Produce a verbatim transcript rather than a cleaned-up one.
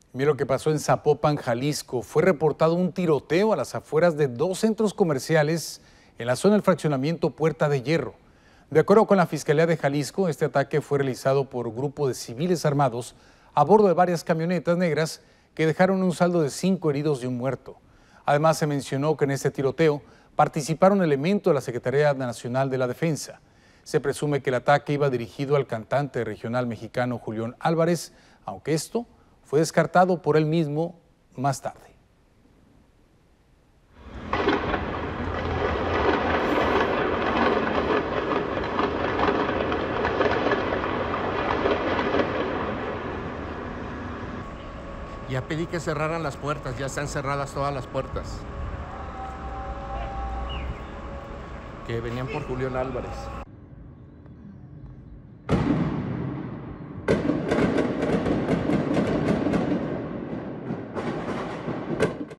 Mira lo que pasó en Zapopan, Jalisco. Fue reportado un tiroteo a las afueras de dos centros comerciales en la zona del fraccionamiento Puerta de Hierro. De acuerdo con la Fiscalía de Jalisco, este ataque fue realizado por un grupo de civiles armados a bordo de varias camionetas negras que dejaron un saldo de cinco heridos y un muerto. Además, se mencionó que en este tiroteo participaron elementos de la Secretaría Nacional de la Defensa. Se presume que el ataque iba dirigido al cantante regional mexicano Julián Álvarez, aunque esto fue descartado por él mismo más tarde. Ya pedí que cerraran las puertas, ya están cerradas todas las puertas. Que venían por Julián Álvarez.